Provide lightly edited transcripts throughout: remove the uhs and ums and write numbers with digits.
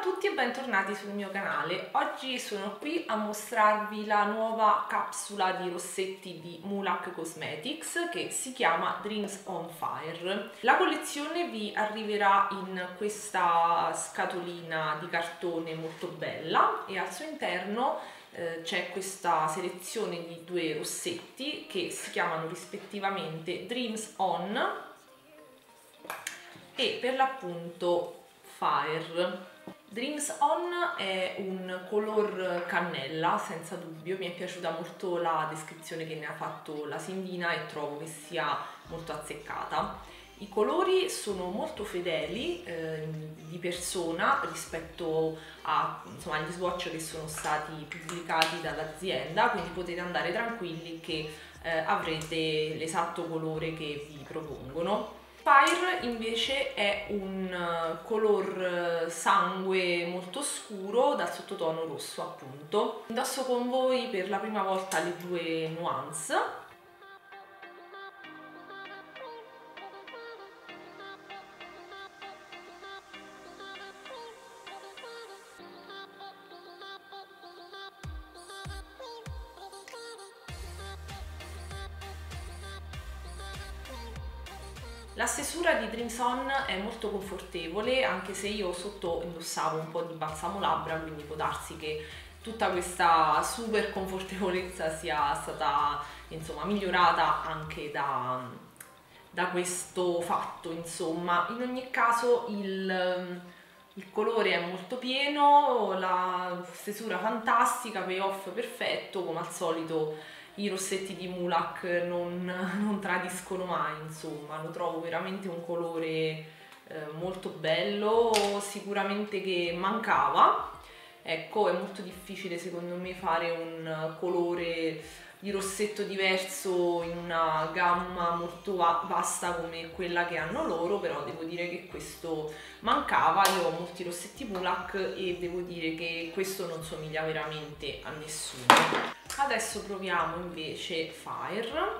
tutti e bentornati sul mio canale. Oggi sono qui a mostrarvi la nuova capsula di rossetti di Mulac Cosmetics che si chiama Dreams on Fire. La collezione vi arriverà in questa scatolina di cartone molto bella e al suo interno c'è questa selezione di due rossetti che si chiamano rispettivamente Dreams On e per l'appunto Fire. Dreams On è un color cannella, senza dubbio, mi è piaciuta molto la descrizione che ne ha fatto la Sindina e trovo che sia molto azzeccata. I colori sono molto fedeli di persona rispetto agli swatch che sono stati pubblicati dall'azienda, quindi potete andare tranquilli che avrete l'esatto colore che vi propongono. Fire invece è un color sangue molto scuro dal sottotono rosso, appunto. Indosso con voi per la prima volta le due nuance. La stesura di Dreams On è molto confortevole, anche se io sotto indossavo un po' di balsamo labbra, quindi può darsi che tutta questa super confortevolezza sia stata migliorata anche da questo fatto. Insomma, in ogni caso il colore è molto pieno, la stesura fantastica, payoff perfetto, come al solito. I rossetti di Mulac non tradiscono mai, insomma, lo trovo veramente un colore molto bello, sicuramente che mancava. Ecco, è molto difficile secondo me fare un colore di rossetto diverso in una gamma molto vasta come quella che hanno loro, però devo dire che questo mancava. Io ho molti rossetti Mulac e devo dire che questo non somiglia veramente a nessuno. Adesso proviamo invece Fire.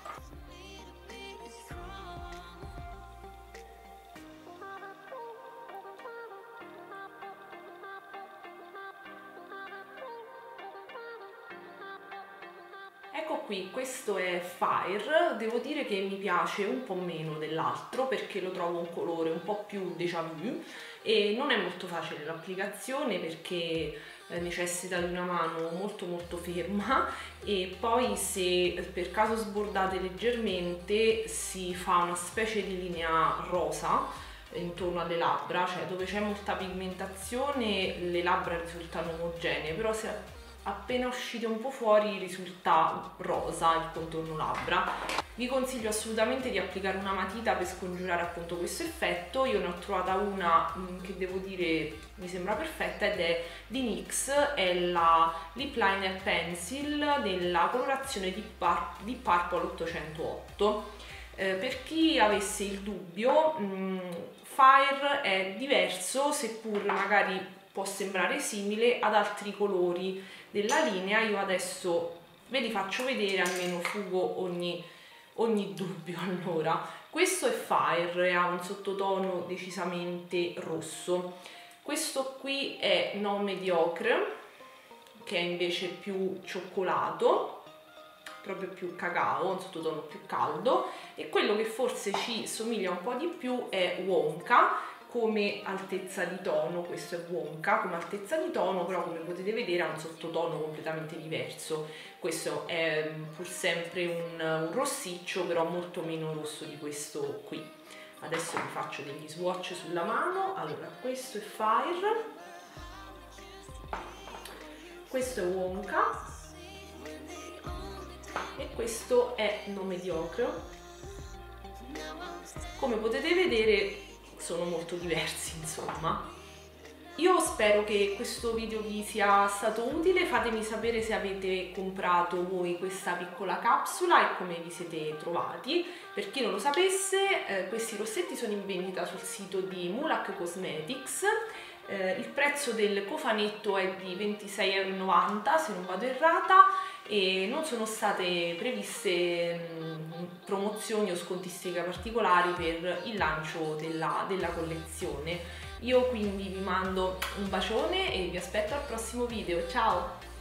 Ecco qui, questo è Fire, devo dire che mi piace un po' meno dell'altro perché lo trovo un colore un po' più déjà vu e non è molto facile l'applicazione perché necessita di una mano molto ferma e poi se per caso sbordate leggermente si fa una specie di linea rosa intorno alle labbra, cioè dove c'è molta pigmentazione le labbra risultano omogenee, però se appena uscite un po' fuori risulta rosa il contorno labbra. Vi consiglio assolutamente di applicare una matita per scongiurare appunto questo effetto. Io ne ho trovata una che devo dire mi sembra perfetta ed è di NYX, è la Lip Liner Pencil della colorazione Deep Purple 808. Per chi avesse il dubbio, Fire è diverso, seppur magari può sembrare simile ad altri colori della linea. Io adesso ve li faccio vedere, almeno fugo ogni dubbio. Allora, questo è Fire, ha un sottotono decisamente rosso. Questo qui è No Mediocre, che è invece più cioccolato, proprio più cacao, un sottotono più caldo, e quello che forse ci somiglia un po' di più è Wonka come altezza di tono. Questo è Wonka come altezza di tono, però come potete vedere ha un sottotono completamente diverso. Questo è pur sempre un rossiccio, però molto meno rosso di questo qui. Adesso vi faccio degli swatch sulla mano. Allora, questo è Fire, questo è Wonka e questo è No Mediocre. Come potete vedere sono molto diversi, insomma. Io spero che questo video vi sia stato utile, fatemi sapere se avete comprato voi questa piccola capsula e come vi siete trovati. Per chi non lo sapesse, questi rossetti sono in vendita sul sito di Mulac Cosmetics. Il prezzo del cofanetto è di 26,90 € se non vado errata e non sono state previste promozioni o scontistiche particolari per il lancio della collezione. Io quindi vi mando un bacione e vi aspetto al prossimo video, ciao!